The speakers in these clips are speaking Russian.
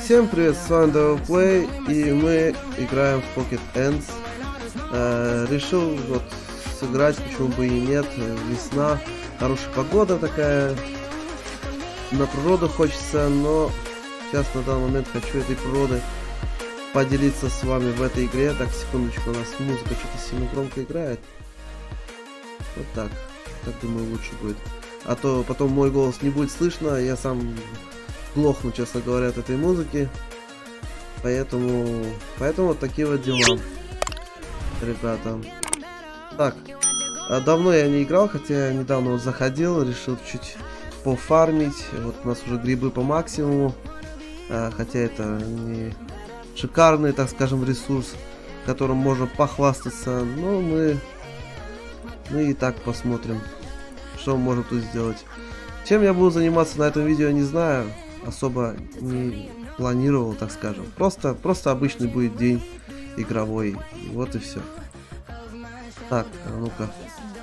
Всем привет, с вами DevilPlay, и мы играем в Pocket Ends. Решил вот сыграть, почему бы и нет. Весна, хорошая погода такая, на природу хочется, но сейчас на данный момент хочу этой природой поделиться с вами в этой игре. Так, секундочку, у нас музыка что-то сильно громко играет. Вот так, думаю, лучше будет. А то потом мой голос не будет слышно, я сам глохну, честно говоря, от этой музыки. Поэтому вот такие вот дела, ребята. Так, давно я не играл, хотя я недавно вот заходил, решил чуть пофармить. Вот у нас уже грибы по максимуму, хотя это не шикарный, так скажем, ресурс, которым можно похвастаться, но мы и так посмотрим, что мы можем тут сделать. Чем я буду заниматься на этом видео, не знаю, особо не планировал, так скажем. Просто обычный будет день игровой, и вот и все. Так, ну-ка.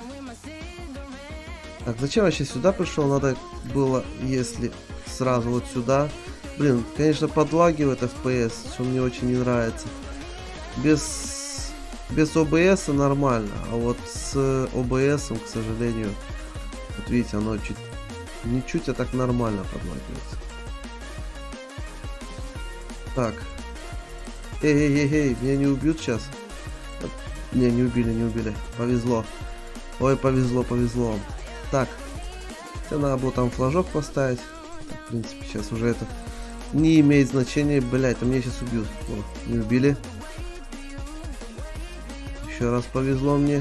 Так, зачем я сейчас сюда пришел? Надо было, если сразу вот сюда. Блин, конечно, подлагивает FPS, что мне очень не нравится. Без OBS нормально, а вот с OBS, к сожалению, вот видите, оно не чуть, а так нормально подлагивается. Так. Эй, меня не убьют сейчас? Не убили. Повезло. Ой, повезло. Так. Хотя надо было там флажок поставить. Так, в принципе, сейчас уже это не имеет значения. Блять, меня сейчас убьют. О, не убили. Еще раз повезло мне.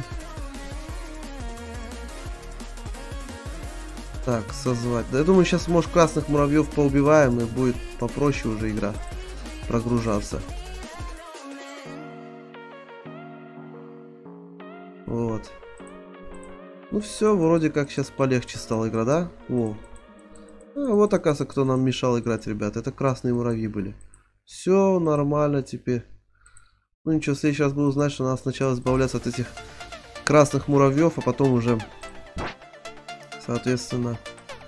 Так, созвать. Да я думаю, сейчас, может, красных муравьев поубиваем, и будет попроще уже игра прогружаться. Вот. Ну все, вроде как сейчас полегче стала игра, да? О. Вот, оказывается, кто нам мешал играть, ребят. Это красные муравьи были. Все нормально теперь. Ну ничего, в следующий раз буду знать, что надо сначала избавляться от этих красных муравьев, а потом уже, соответственно,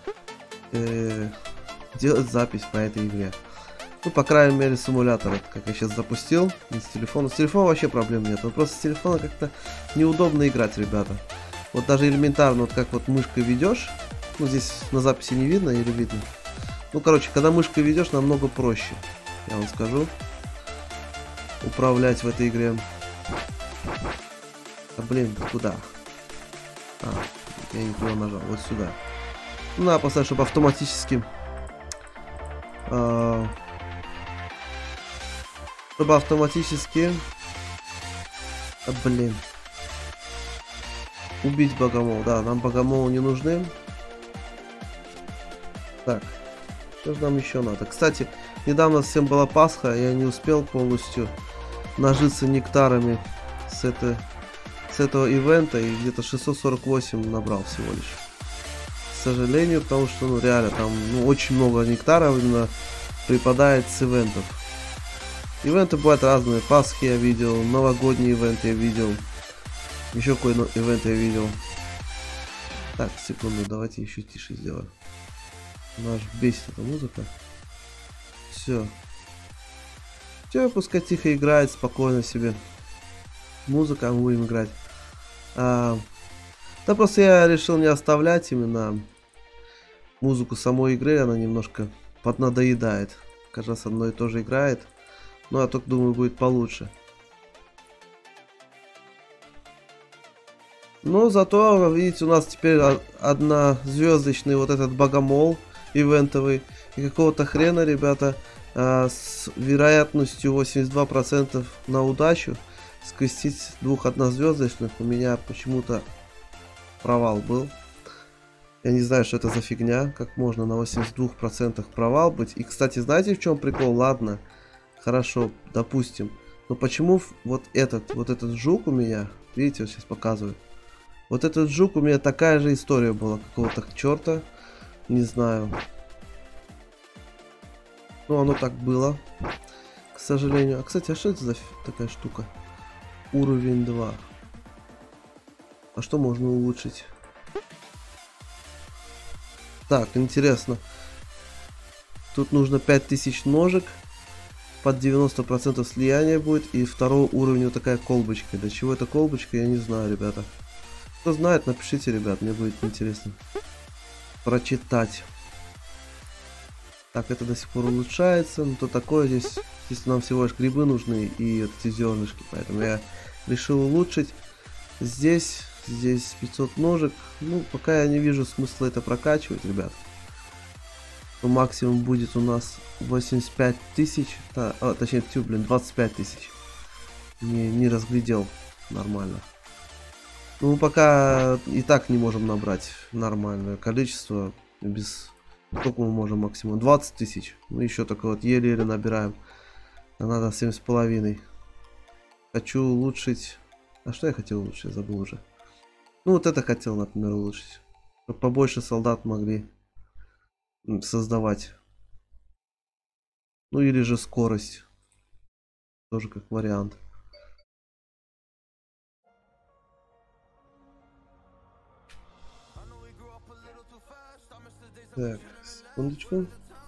делать запись по этой игре. Ну, по крайней мере, симулятор, это как я сейчас запустил, не с телефона. С телефона вообще проблем нет. Вот просто с телефона как-то неудобно играть, ребята. Вот даже элементарно, вот как вот мышкой ведешь. Ну, здесь на записи не видно или видно. Ну, короче, когда мышкой ведешь, намного проще, я вам скажу, управлять в этой игре. А, блин, куда? Я не туда нажал, вот сюда. Ну, надо поставить, чтобы автоматически... Чтобы автоматически... блин. Убить богомол. Да, нам богомолы не нужны. Так. Что же нам еще надо? Кстати, недавно всем была Пасха. Я не успел полностью нажиться нектарами с этого ивента. И где-то 648 набрал всего лишь. К сожалению, потому что, ну, реально, там очень много нектаров именно припадает с ивентов. Ивенты бывают разные. Пасхи я видел, новогодние ивенты я видел. Еще какой-то ивент я видел. Так, секунду, давайте еще тише сделаем. Нас бесит эта музыка. Все, пускай тихо играет, спокойно себе. Музыка, мы будем играть. Да просто я решил не оставлять именно музыку самой игры, она немножко поднадоедает. Каждый раз одно и то же играет. Но я только думаю, будет получше. Но зато, видите, у нас теперь однозвездочный вот этот богомол ивентовый. И какого-то хрена, ребята, с вероятностью 82% на удачу скрестить двух однозвездочных. У меня почему-то провал был. Я не знаю, что это за фигня. Как можно на 82% провал быть. И, кстати, знаете, в чем прикол? Ладно. Хорошо, допустим. Но почему вот этот жук у меня, видите, вот сейчас показываю. Вот этот жук у меня такая же история была, какого-то черта, не знаю. Ну, оно так было, к сожалению. А, кстати, а что это за такая штука? Уровень 2. А что можно улучшить? Так, интересно. Тут нужно 5000 ножек. под 90% слияния будет. И второй уровень вот такая колбочка. Для чего эта колбочка, я не знаю, ребята. Кто знает, напишите, ребят, мне будет интересно прочитать. Так, это до сих пор улучшается. Ну, то такое здесь. Здесь нам всего лишь грибы нужны и вот эти зернышки. Поэтому я решил улучшить. Здесь 500 ножек. Ну, пока я не вижу смысла это прокачивать, ребят. То максимум будет у нас 85 тысяч. Точнее, 25 тысяч. Не разглядел нормально. Ну, пока и так не можем набрать нормальное количество. Без... Сколько мы можем максимум? 20 тысяч. Ну, еще только вот еле-еле набираем. А надо 7,5. Хочу улучшить... А что я хотел улучшить? Я забыл уже. Ну, вот это хотел, например, улучшить. Чтобы побольше солдат могли создавать. Ну, или же скорость. Тоже как вариант. Так, секундочку.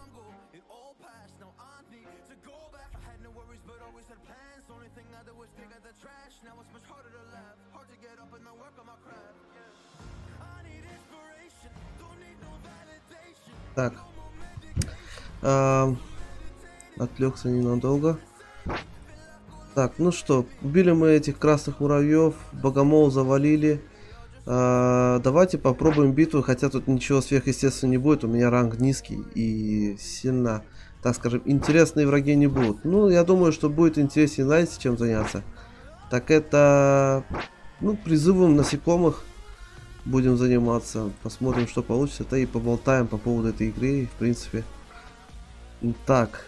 Так. Отвлекся ненадолго. Так, ну что, убили мы этих красных муравьев, богомол завалили. Давайте попробуем битву, хотя тут ничего сверхъестественного не будет. У меня ранг низкий и сильно, так скажем, интересные враги не будут. Ну, я думаю, что будет интереснее, знаете, чем заняться. Так это, ну, призывом насекомых будем заниматься. Посмотрим, что получится. Да и поболтаем по поводу этой игры, в принципе. Так.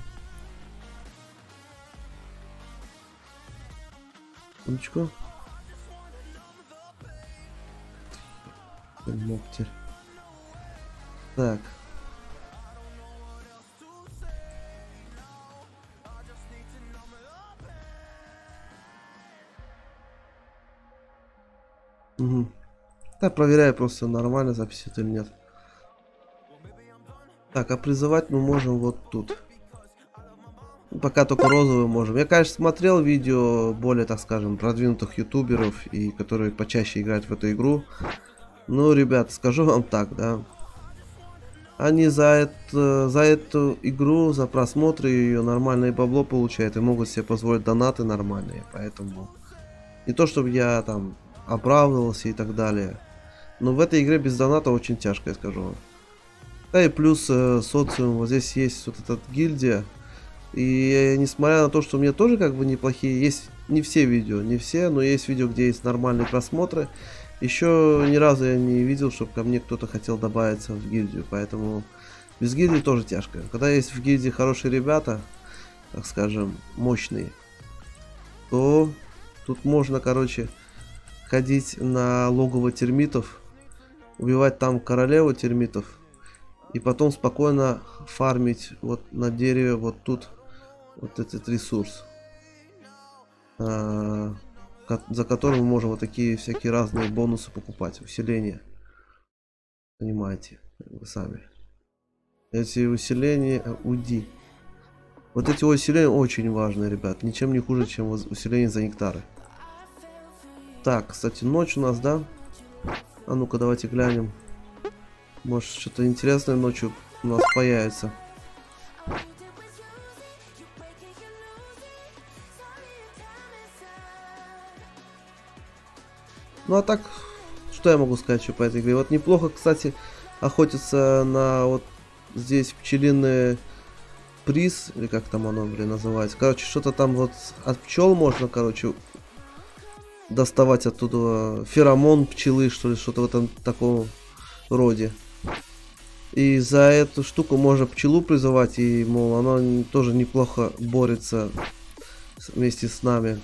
Секундочку. Моктер. Так. Угу. Так, проверяю просто, нормально запись это или нет. Так, а призывать мы можем вот тут. Пока только розовый можем. Я, конечно, смотрел видео более, так скажем, продвинутых ютуберов, и которые почаще играют в эту игру. Ну, ребят, скажу вам так, да. Они за эту игру, за просмотры ее нормальное бабло получают и могут себе позволить донаты нормальные. Поэтому не то, чтобы я там оправдывался и так далее. Но в этой игре без доната очень тяжко, я скажу вам. Да и плюс социум. Вот здесь есть вот эта гильдия. И несмотря на то, что у меня тоже как бы неплохие, есть не все видео, не все, но есть видео, где есть нормальные просмотры. Еще ни разу я не видел, чтобы ко мне кто-то хотел добавиться в гильдию, поэтому без гильдии тоже тяжко. Когда есть в гильдии хорошие ребята, так скажем, мощные, то тут можно, короче, ходить на логово термитов, убивать там королеву термитов, и потом спокойно фармить вот на дереве вот тут вот этот ресурс, за которым мы можем вот такие всякие разные бонусы покупать, усиления. Понимаете, вы сами. Эти усиления УДИ. Вот эти усиления очень важны, ребят. Ничем не хуже, чем усиление за нектары. Так, кстати, ночь у нас, да? А ну-ка, давайте глянем. Может, что-то интересное ночью у нас появится. Ну а так, что я могу сказать еще по этой игре? Вот неплохо, кстати, охотиться на вот здесь пчелиный приз, или как там оно, блин, называется. Короче, что-то там вот от пчел можно, короче, доставать оттуда. Феромон пчелы, что ли, что-то в этом таком роде. И за эту штуку можно пчелу призывать, и, мол, она тоже неплохо борется вместе с нами.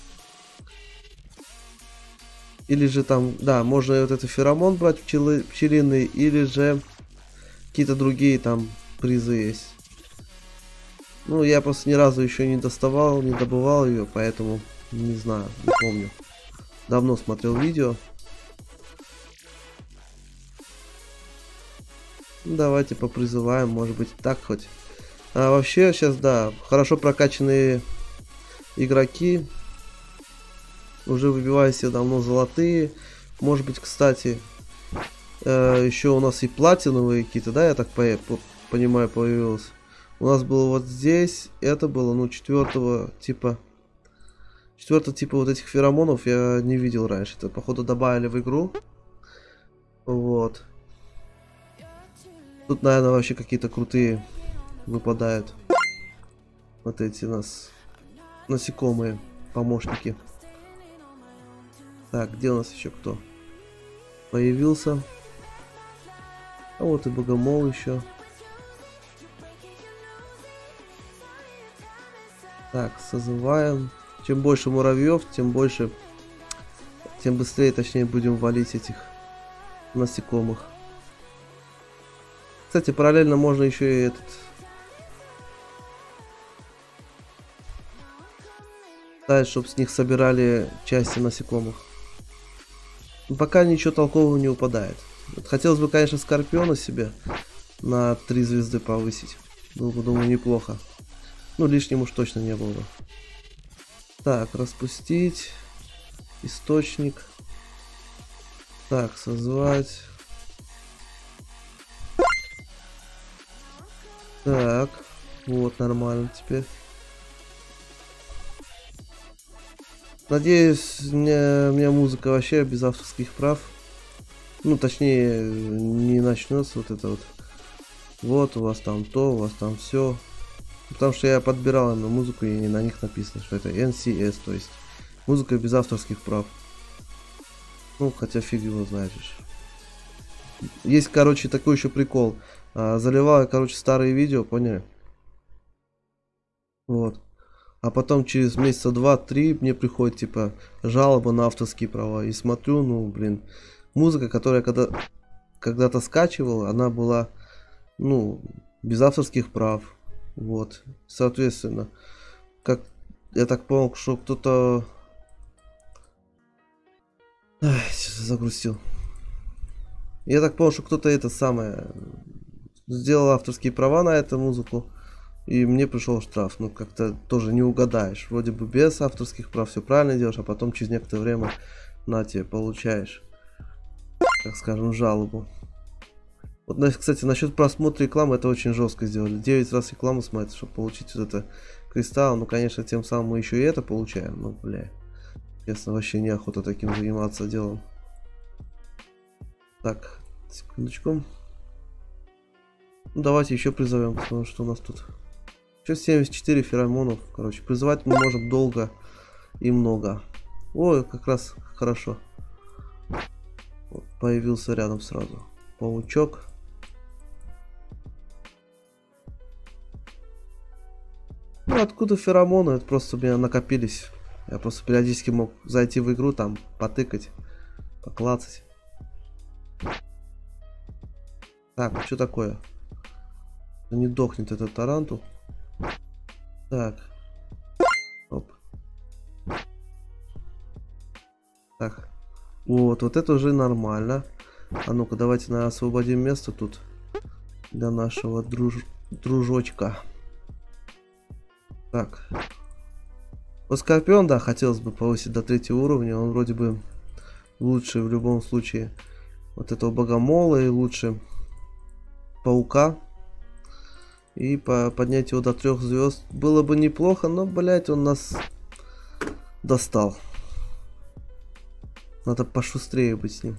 Или же там, да, можно вот этот феромон брать пчелиный, или же какие-то другие там призы есть. Ну, я просто ни разу еще не доставал, не добывал ее, поэтому не знаю, не помню. Давно смотрел видео. Давайте попризываем, может быть, так хоть А вообще сейчас, да, хорошо прокачанные игроки уже выбивают себе давно золотые. Может быть, кстати, еще у нас и платиновые какие-то, да, я так понимаю, появилось. У нас было вот здесь, это было, ну, четвертого типа вот этих феромонов я не видел раньше. Это, походу, добавили в игру. Вот. Тут, наверное, вообще какие-то крутые выпадают. Вот эти у нас насекомые, помощники. Так, где у нас еще кто появился? А вот и богомол еще. Так, созываем. Чем больше муравьев, тем быстрее, точнее, будем валить этих насекомых. Кстати, параллельно можно еще и ставить, чтобы с них собирали части насекомых. Но пока ничего толкового не упадает. Вот хотелось бы, конечно, скорпиона себе на 3 звезды повысить. Было бы, думаю, неплохо. Ну, лишним уж точно не было бы. Так, распустить. Источник. Так, созвать. Так, вот, нормально теперь. Надеюсь, у меня музыка вообще без авторских прав. Ну, точнее, не начнется вот это вот. Вот, у вас там то, у вас там все. Потому что я подбирал именно музыку, и на них написано, что это NCS, то есть музыка без авторских прав. Ну, хотя фиг его знаешь. Есть, короче, такой еще прикол. Заливал я, короче, старые видео, поняли? Вот. А потом через месяца 2-3 мне приходит, типа, жалоба на авторские права. И смотрю, ну, блин, музыка, которую я когда-то скачивал, она была, ну, без авторских прав. Вот. Соответственно, как я так понял, что кто-то... Загрустил. Я так понял, что кто-то это самое сделал авторские права на эту музыку, и мне пришел штраф. Ну, как-то тоже не угадаешь. Вроде бы без авторских прав все правильно делаешь, а потом через некоторое время на тебе получаешь, так скажем, жалобу. Вот, кстати, насчет просмотра рекламы, это очень жестко сделали. 9 раз рекламу смотрят, чтобы получить вот это кристалл. Ну, конечно, тем самым мы еще и это получаем. Ну, бля. Честно, вообще неохота таким заниматься делом. Так, секундочку. Ну, давайте еще призовем, потому что у нас тут. Сейчас 74 феромонов. Короче, призывать мы можем долго и много. Ой, как раз хорошо. Вот, появился рядом сразу. Паучок. Ну, откуда феромоны? Это просто у меня накопились. Я просто периодически мог зайти в игру, там, потыкать, поклацать. Так, что такое? Не дохнет этот тарантул. Так. Оп. Так. Вот это уже нормально. А ну-ка, давайте освободим место тут для нашего дружочка. Так. Вот Скорпион, да, хотелось бы повысить до 3 уровня. Он вроде бы лучше в любом случае вот этого богомола и лучше паука. И поднять его до 3 звезд было бы неплохо, но, блять, он нас достал. Надо пошустрее быть с ним.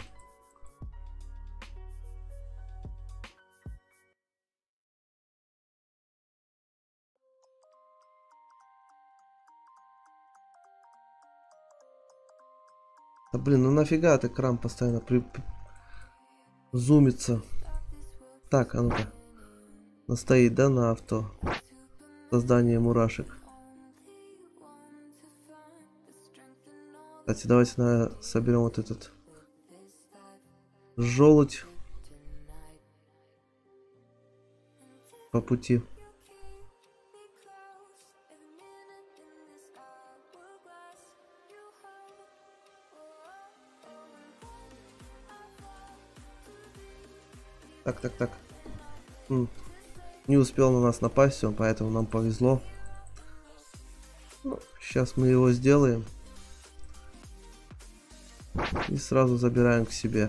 Да блин, ну нафига ты экран постоянно зумится. Так, а ну-ка. Настоит, да, на авто. Создание мурашек. Кстати, давайте соберем вот этот желудь по пути. Так. не успел на нас напасть, он, поэтому нам повезло. Ну, сейчас мы его сделаем. И сразу забираем к себе.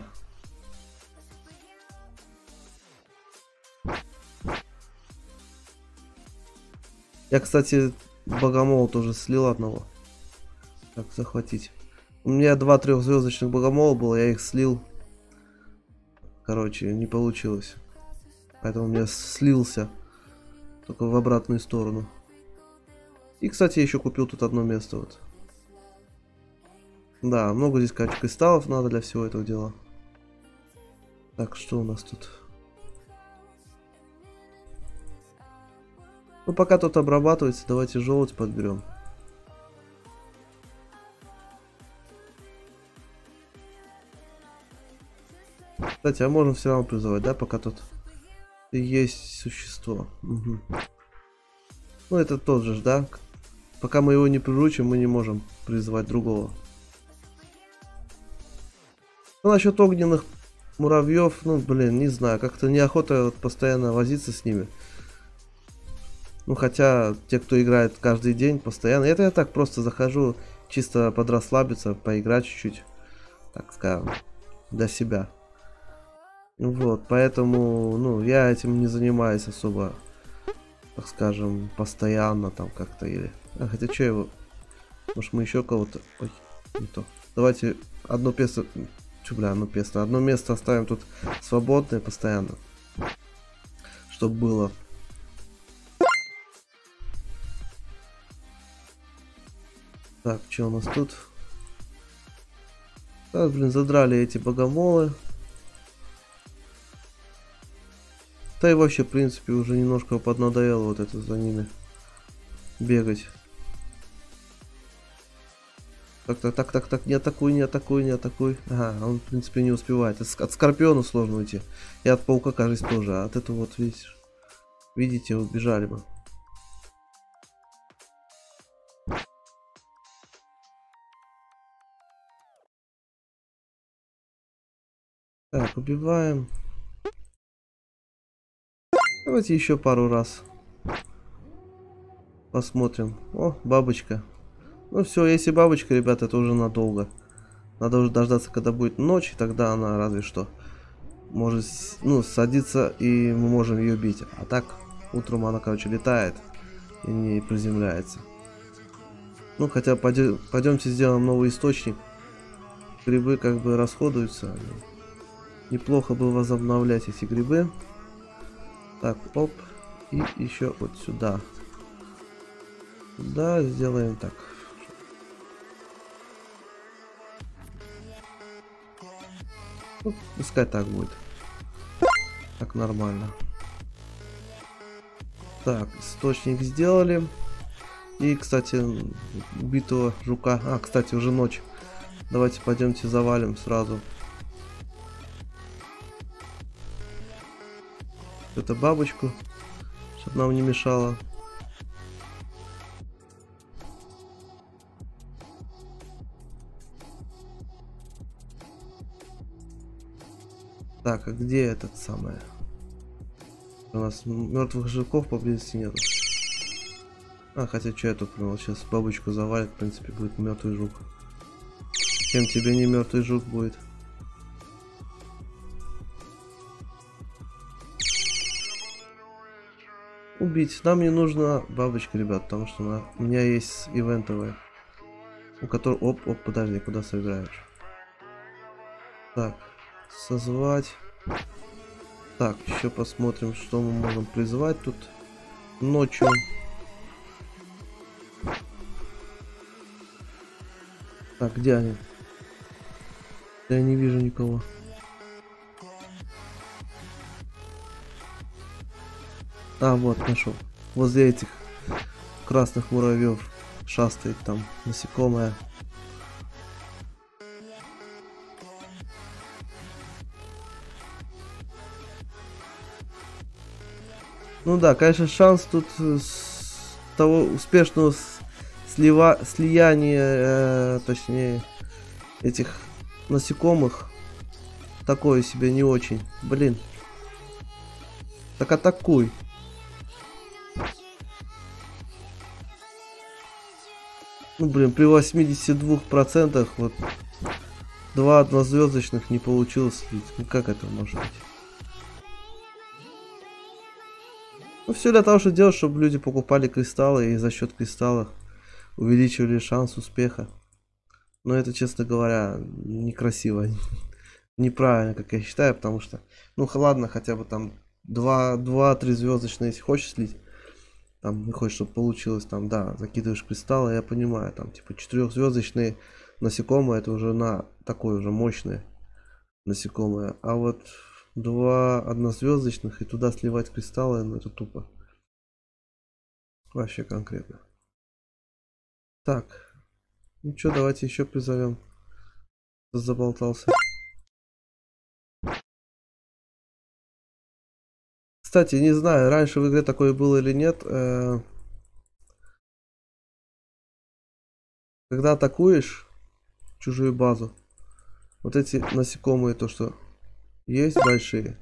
Я, кстати, богомола тоже слил одного. Так, захватить. У меня 2 трехзвездочных богомола было, я их слил. Короче, не получилось. Поэтому я слился. Только в обратную сторону. И, кстати, я еще купил тут одно место. Вот. Да, много здесь, короче, кристаллов надо для всего этого дела. Так, что у нас тут? Ну, пока тут обрабатывается, давайте желудь подберем. Кстати, а можно все равно призывать, да, пока тут есть существо. Угу. Ну, это тот же, да? Пока мы его не приручим, мы не можем призывать другого. Ну, насчет огненных муравьев, ну, блин, не знаю, как-то неохота вот постоянно возиться с ними. Ну, хотя, те, кто играет каждый день, постоянно, это я так просто захожу, чисто подрасслабиться, поиграть чуть-чуть, так скажем, для себя. Вот, поэтому, ну, я этим не занимаюсь особо, так скажем, постоянно там как-то или... А, хотя что его... Может, мы еще кого-то... Ой, не то. Давайте одно место... Одно место оставим тут свободное постоянно. Чтобы было. Так, что у нас тут? Так, блин, задрали эти богомолы. Да и вообще, в принципе, уже немножко поднадоело вот это за ними бегать. Так, не атакуй, не атакуй, не атакуй. Ага, он, в принципе, не успевает. От скорпиона сложно уйти. И от паука, кажется, тоже. А от этого вот, видите, убежали бы. Так, убиваем. Давайте еще пару раз посмотрим. О, бабочка. Ну все, если бабочка, ребята, это уже надолго. Надо уже дождаться, когда будет ночь, и тогда она разве что может, ну, садиться, и мы можем ее бить. А так, утром она, короче, летает и не приземляется. Ну, хотя пойдемте сделаем новый источник. Грибы как бы расходуются. Неплохо бы возобновлять эти грибы. Так, оп. И еще вот сюда. Да, сделаем так. Ну, пускай так будет. Так, нормально. Так, источник сделали. И, кстати, убитого жука. А, кстати, уже ночь. Давайте пойдемте завалим сразу. Это бабочку, чтобы нам не мешало. Так, а где этот самый? У нас мертвых жуков поблизости нету. А, хотя что я тут понял, сейчас бабочку завалит, в принципе, будет мертвый жук. Чем тебе не мертвый жук будет? Убить. Нам не нужна бабочка, ребят, потому что у меня есть ивентовая. У которой... Оп, подожди, куда собираешь? Так, созвать. Так, еще посмотрим, что мы можем призвать тут ночью. Так, где они? Я не вижу никого. А, вот, нашел. Возле этих красных муравьев шастает там насекомое. Ну да, конечно, шанс тут с того успешного слияния, точнее, этих насекомых такое себе не очень. Блин. Так атакуй. Ну, блин, при 82% вот 2 однозвездочных не получилось слить. Ну, как это может быть? Ну, все для того, чтобы делать, чтобы люди покупали кристаллы и за счет кристаллов увеличивали шанс успеха. Но это, честно говоря, некрасиво. Неправильно, как я считаю, потому что, ну, ладно, хотя бы там 2-3 звездочные, если хочешь слить, там, не хочешь, чтобы получилось, там, да, закидываешь кристаллы, я понимаю, там, типа, 4-звездочные насекомые, это уже на такое уже мощное насекомое, а вот 2 однозвездочных и туда сливать кристаллы, ну, это тупо. Вообще конкретно. Так, ну что, давайте еще призовем. Заболтался. Кстати, не знаю, раньше в игре такое было или нет. Когда атакуешь чужую базу, вот эти насекомые, то что есть большие.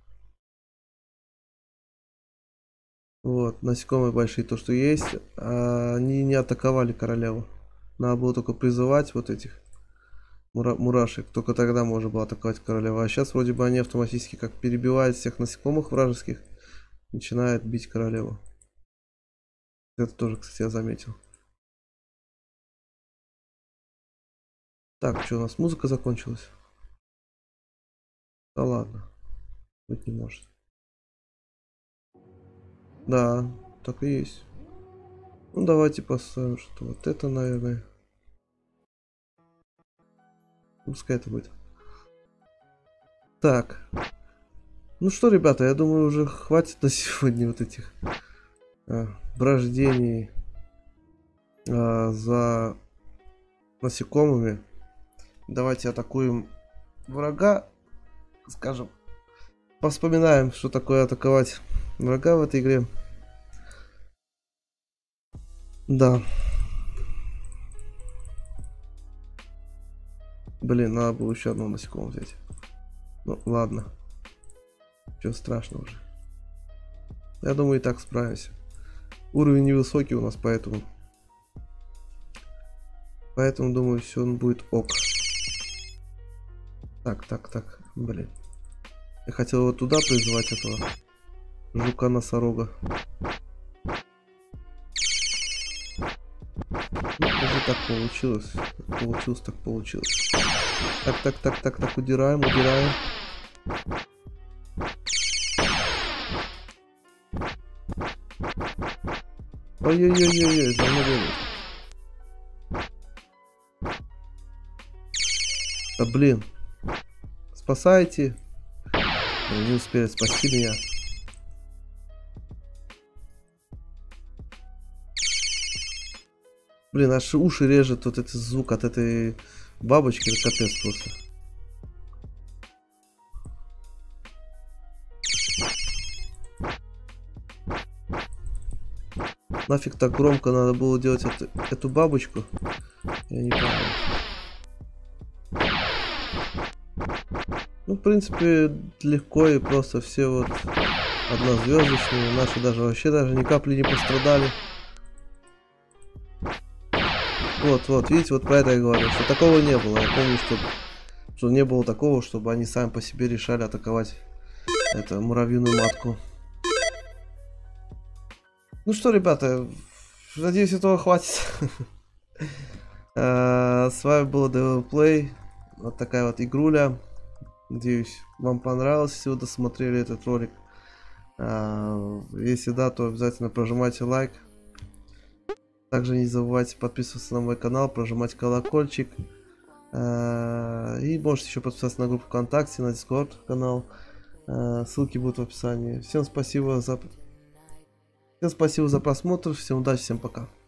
Вот, насекомые большие, то что есть, они не атаковали королеву. Надо было только призывать вот этих мурашек. Только тогда можно было атаковать королеву. А сейчас вроде бы они автоматически как перебивают всех насекомых вражеских. Начинают бить королеву. Это тоже, кстати, я заметил. Так, что у нас музыка закончилась? Да ладно. Быть не может. Да, так и есть. Ну давайте поставим, что вот это, наверное. Пускай это будет. Так. Ну что, ребята, я думаю, уже хватит на сегодня вот этих брождений за насекомыми. Давайте атакуем врага. Скажем, вспоминаем, что такое атаковать врага в этой игре. Да. Блин, надо было еще одно насекомое взять. Ну, ладно. Ничего страшного уже. Я думаю, и так справимся. Уровень невысокий у нас, поэтому... Поэтому, думаю, все будет ок. Так. Блин. Я хотел его туда призывать, этого жука-носорога. Ну, уже так получилось. Так получилось. Так, удираем. Ой-ой-ой, за мной бегает. Да блин. Спасайте. Не успели спасти меня. Блин, аж уши режет вот этот звук от этой бабочки. Это капец просто. Нафиг так громко надо было делать эту бабочку? Я не понял. Ну, в принципе, легко и просто все вот однозвездочные. Наши вообще ни капли не пострадали. Вот, видите, вот про это я говорю, что такого не было. Я помню, что не было такого, чтобы они сами по себе решали атаковать эту муравьиную матку. Ну что, ребята, надеюсь, этого хватит. С вами был Devil Play. Вот такая вот игруля. Надеюсь, вам понравилось, если вы досмотрели этот ролик. Если да, то обязательно прожимайте лайк. Также не забывайте подписываться на мой канал, прожимать колокольчик. И можете еще подписаться на группу ВКонтакте, на Discord канал. Ссылки будут в описании. Всем спасибо за просмотр, всем удачи, всем пока.